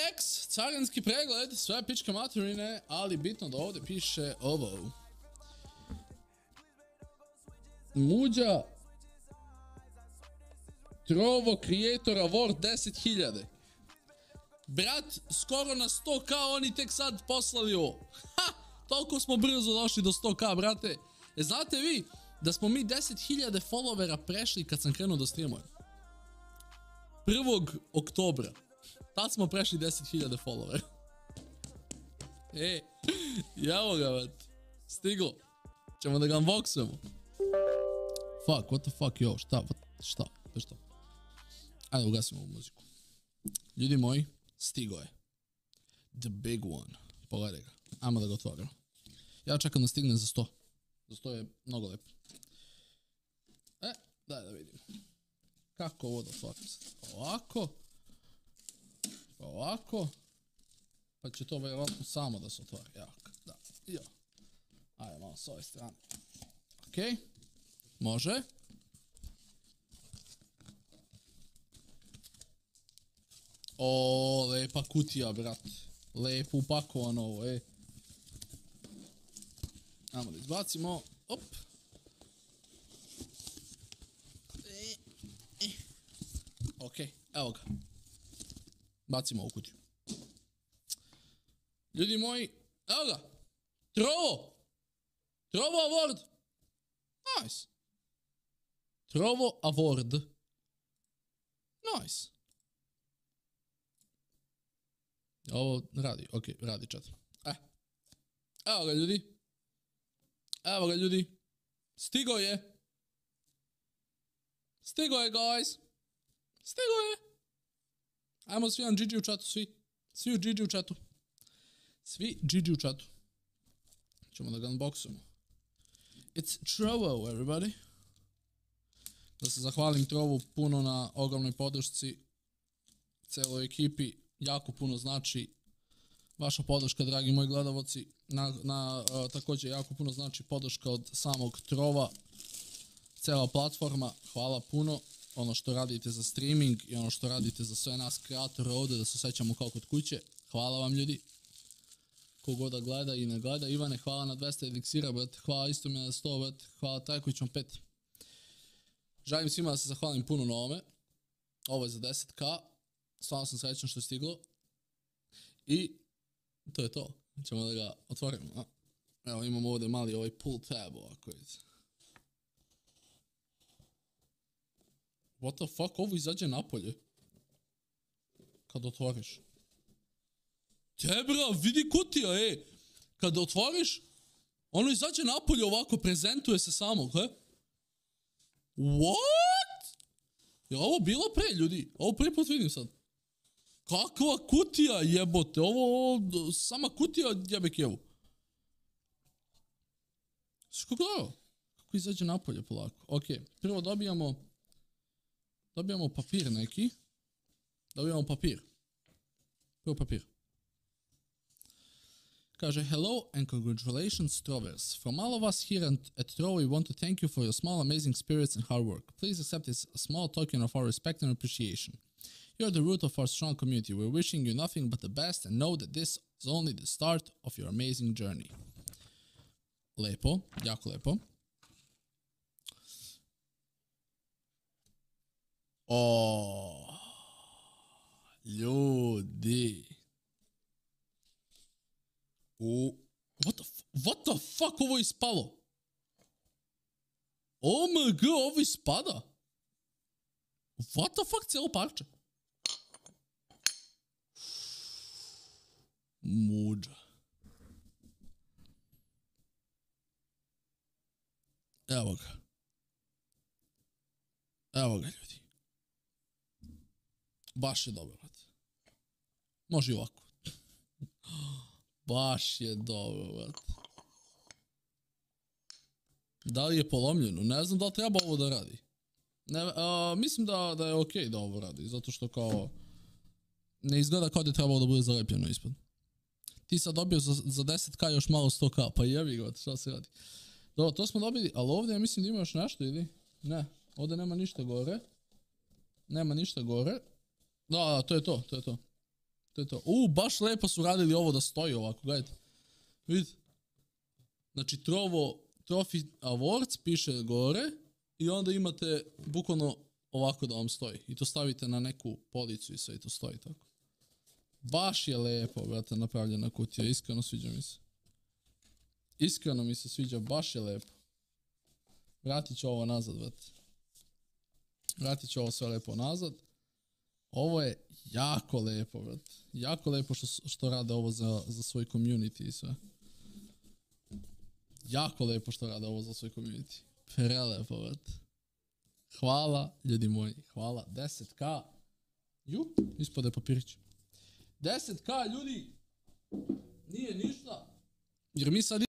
Rex, carinski pregled, sve pičke materine, ali bitno da ovdje piše ovo. Muđa Trovo Creator Award 10.000. Brat, skoro na 100k, oni tek sad poslali ovo. Ha! Toliko smo brzo došli do 100k, brate. Znate vi da smo mi 10.000 followera prešli kad sam krenuo da streamujem? 1. oktobra. Tad smo prešli 10.000 followera. Javo ga, brat. Stiglo. Ćemo da ga unboxujemo. Fuck, what the fuck, yo, šta? Ajde, ugasimo ovu muziku. Ljudi moji, stigo je. The big one. Pogledaj ga. Ajmo da ga otvorimo. Ja čekam da stigne za 100. Za 100 je mnogo lepo. Daj da vidimo. Kako ovo da otvorim? Ovako. Pa će to vjerojatno samo da se otvori. Da. Ajde malo s ove strane. Okej. Može. O, lepa kutija, brat. Lepo upakovano ovo, Ajmo da izbacimo. Op. Okej, evo ga. Bacimo ovu kutiju. Ljudi moji, evo ga. Trovo Award. Nice. Trovo Award. Nice. Ovo radi, okej, radi čat. Evo ga ljudi. Stigo je, guys. Stigo je. Ajmo svi na GG u chatu, svi u GG u chatu. Svi GG u chatu. Ćemo da ga unboxujemo. It's Trovo, everybody. Da se zahvalim Trovu puno na ogromnoj podršci. Celoj ekipi jako puno znači vaša podrška, dragi moji gledavoci. Također jako puno znači podrška od samog Trova. Cela platforma, hvala puno. Ono što radite za streaming i ono što radite za sve nas kreatore ovdje, da se osjećamo kao kod kuće. Hvala vam, ljudi. Kogoda gleda i ne gleda. Ivane, hvala na 200 eliksira, brate. Hvala isto mi na 100, brate. Hvala Trajkovićom 5. Želim svima da se zahvalim puno na ovome. Ovo je za 10k. Stvarno sam srećan što je stiglo. I to je to. Ćemo da ga otvorimo. Evo, imamo ovdje mali ovaj pull tab ovako, vidite. What the fuck, ovo izađe napolje. Kad otvoriš. Tebra, vidi kutija, Kad otvoriš, ono izađe napolje ovako, prezentuje se samog, What? Je ovo bilo pre, ljudi? Ovo prvi put vidim sad. Kakva kutija, jebote, ovo sama kutija jebe kevu. Kako gledao? Kako izađe napolje polako. Ok, prvo dobijamo papir neki. Prvo papir. Kaže, hello and congratulations, Trovers. From all of us here at Trovo, we want to thank you for your small, amazing spirits and hard work. Please accept this small token of our respect and appreciation. You're the root of our strong community. We're wishing you nothing but the best and know that this is only the start of your amazing journey. Lepo, jako lepo. Ljudi. What the fuck, ovo je ispalo? OMG, ovo ispada? What the fuck, cijelo parče? Muđa. Evo ga, ljudi. Baš je dobro, brate. Može i ovako. Baš je dobro, brate. Da li je polomljeno? Ne znam da li treba ovo da radi. Mislim da je okej da ovo radi, zato što kao ne izgleda kao da je trebalo da bude zalepljeno ispod. Ti sad dobio za 10k još malo 100k, pa jebi ga, šta se radi. Dobro, to smo dobili, ali ovdje ja mislim da ima još nešto, ili? Ne, ovdje nema ništa gore. Da, to je to. To je to. Baš lepo su radili ovo da stoji ovako, gledajte. Vidite. Znači, Trophy Awards piše gore i onda imate bukvalno ovako da vam stoji. I to stavite na neku policu i sve i to stoji tako. Baš je lepo, brate, napravljena kutija. Iskreno sviđa mi se. Iskreno mi se sviđa, baš je lepo. Vratit ću ovo nazad, brate. Vratit ću ovo sve lepo nazad. Ovo je jako lepo, brate. Jako lepo što rade ovo za svoj community i sve. Jako lepo što rade ovo za svoj community. Prelepo, brate. Hvala, ljudi moji. Hvala. 10k. Ispade papirić. 10k, ljudi. Nije ništa. Jer mi sad